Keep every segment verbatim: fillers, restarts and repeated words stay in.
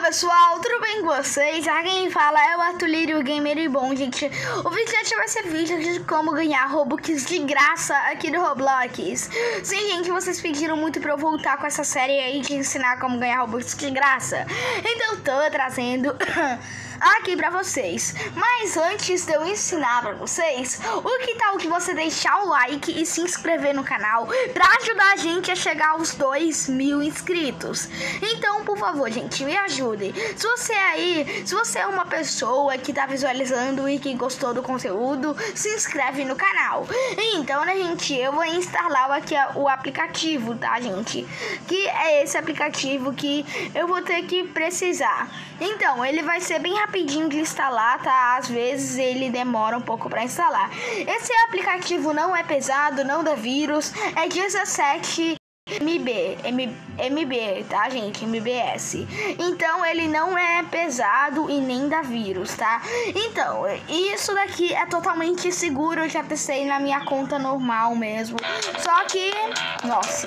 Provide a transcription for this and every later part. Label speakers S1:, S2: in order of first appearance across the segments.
S1: pessoal, tudo bem com vocês? Aqui quem fala é o Artulírio Gamer e bom, gente, o vídeo de hoje vai ser vídeo de como ganhar Robux de graça aqui do Roblox. Sim, gente, vocês pediram muito pra eu voltar com essa série aí de ensinar como ganhar Robux de graça. Então eu tô trazendo aqui pra vocês. Mas antes de eu ensinar pra vocês, o que tal que você deixar o like e se inscrever no canal pra ajudar a gente a chegar aos dois mil inscritos. Então, por favor, gente, me ajude. Se você aí, se você é uma pessoa que tá visualizando e que gostou do conteúdo, se inscreve no canal. Então, né, gente, eu vou instalar aqui o aplicativo, tá, gente? Que é esse aplicativo que eu vou ter que precisar. Então, ele vai ser bem rapidinho de instalar, tá? Às vezes ele demora um pouco para instalar. Esse aplicativo não é pesado, não dá vírus, é dezessete M B, M B, tá, gente? M B S. Então, ele não é pesado e nem dá vírus, tá? Então, isso daqui é totalmente seguro. Eu já testei na minha conta normal mesmo. Só que, nossa...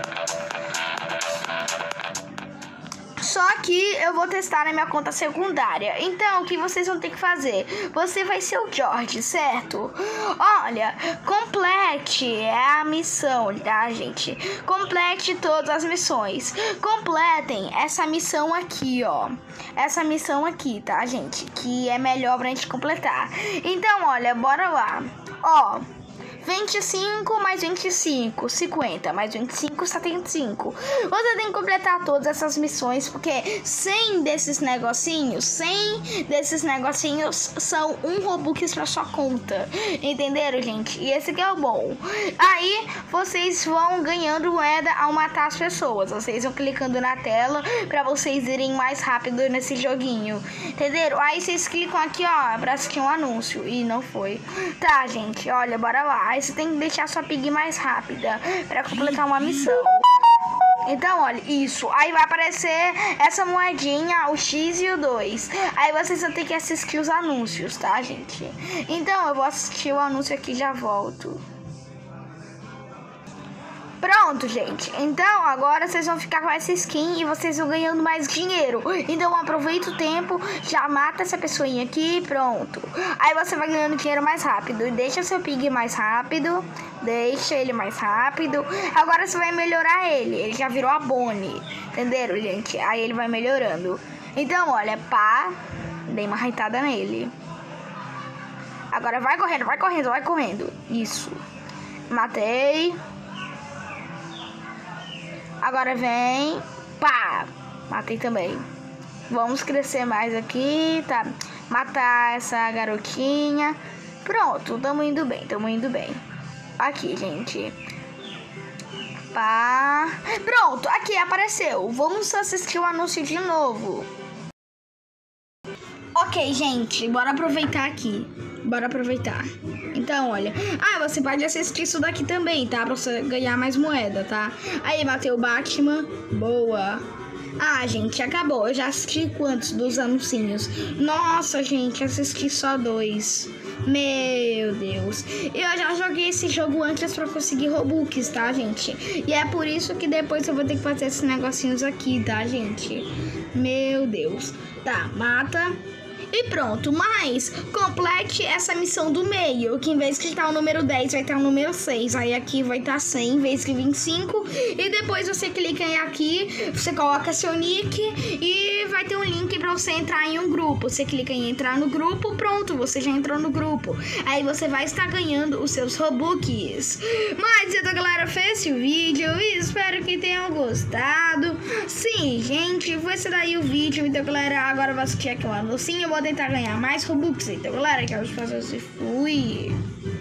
S1: Só que eu vou testar na minha conta secundária. Então, o que vocês vão ter que fazer? Você vai ser o George, certo? Olha, complete é a missão, tá, gente? Complete todas as missões. Completem essa missão aqui, ó. Essa missão aqui, tá, gente? Que é melhor pra gente completar. Então, olha, bora lá. Ó... vinte e cinco mais vinte e cinco, cinquenta, mais vinte e cinco, setenta e cinco. Você tem que completar todas essas missões, porque cem desses negocinhos, cem desses negocinhos são um Robux pra sua conta. Entenderam, gente? E esse aqui é o bom. Aí, vocês vão ganhando moeda ao matar as pessoas. Vocês vão clicando na tela pra vocês irem mais rápido nesse joguinho. Entenderam? Aí, vocês clicam aqui, ó, pra assistir um anúncio. E não foi. Tá, gente, olha, bora lá. Aí você tem que deixar sua pig mais rápida para completar uma missão. Então, olha, isso. Aí vai aparecer essa moedinha, o X e o dois. Aí vocês vão ter que assistir os anúncios, tá, gente? Então, eu vou assistir o anúncio aqui e já volto. Pronto, gente. Então, agora vocês vão ficar com essa skin e vocês vão ganhando mais dinheiro. Então, aproveita o tempo, já mata essa pessoinha aqui, pronto. Aí você vai ganhando dinheiro mais rápido. Deixa seu pig mais rápido. Deixa ele mais rápido. Agora você vai melhorar ele. Ele já virou a Bonnie. Entenderam, gente? Aí ele vai melhorando. Então, olha, pá. Dei uma raitada nele. Agora vai correndo, vai correndo, vai correndo. Isso. Matei. Agora vem, pá, matei também. Vamos crescer mais aqui, tá? Matar essa garotinha. Pronto, tamo indo bem, tamo indo bem. Aqui, gente. Pá. Pronto, aqui apareceu. Vamos assistir o anúncio de novo. Ok, gente, bora aproveitar aqui. Bora aproveitar. Então, olha. Ah, você pode assistir isso daqui também, tá? Pra você ganhar mais moeda, tá? Aí, bateu o Batman. Boa. Ah, gente, acabou. Eu já assisti quantos dos anuncinhos? Nossa, gente, assisti só dois. Meu Deus. Eu já joguei esse jogo antes pra conseguir Robux, tá, gente? E é por isso que depois eu vou ter que fazer esses negocinhos aqui, tá, gente? Meu Deus. Tá, mata... E pronto, mas complete essa missão do meio, que em vez de estar o número dez, vai estar o número seis. Aí aqui vai estar cem em vez de vinte e cinco. E depois você clica em aqui, você coloca seu nick e vai ter um link para você entrar em um grupo. Você clica em entrar no grupo, pronto, você já entrou no grupo. Aí você vai estar ganhando os seus Robux. Mas então, galera, fez esse vídeo e espero que tenham gostado. Sim, gente, foi esse daí o vídeo. Então, galera, agora eu vou assistir aqui um anúncio. Eu vou tentar ganhar mais Robux. Então, galera, que eu faço se fui.